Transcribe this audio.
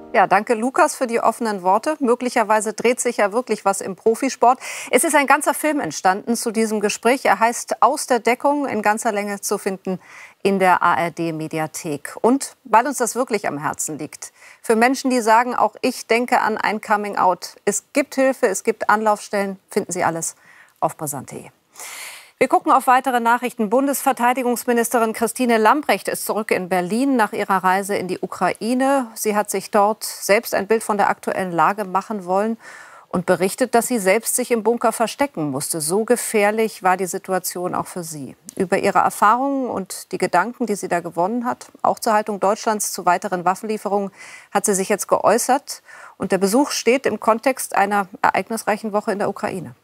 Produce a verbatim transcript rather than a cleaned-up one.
Ja, danke Lukas für die offenen Worte. Möglicherweise dreht sich ja wirklich was im Profisport. Es ist ein ganzer Film entstanden zu diesem Gespräch. Er heißt Aus der Deckung, in ganzer Länge zu finden in der A R D-Mediathek. Und weil uns das wirklich am Herzen liegt, für Menschen, die sagen, auch ich denke an ein Coming-out. Es gibt Hilfe, es gibt Anlaufstellen, finden Sie alles auf brisant punkt de. Wir gucken auf weitere Nachrichten. Bundesverteidigungsministerin Christine Lambrecht ist zurück in Berlin nach ihrer Reise in die Ukraine. Sie hat sich dort selbst ein Bild von der aktuellen Lage machen wollen und berichtet, dass sie selbst sich im Bunker verstecken musste. So gefährlich war die Situation auch für sie. Über ihre Erfahrungen und die Gedanken, die sie da gewonnen hat, auch zur Haltung Deutschlands zu weiteren Waffenlieferungen, hat sie sich jetzt geäußert. Und der Besuch steht im Kontext einer ereignisreichen Woche in der Ukraine.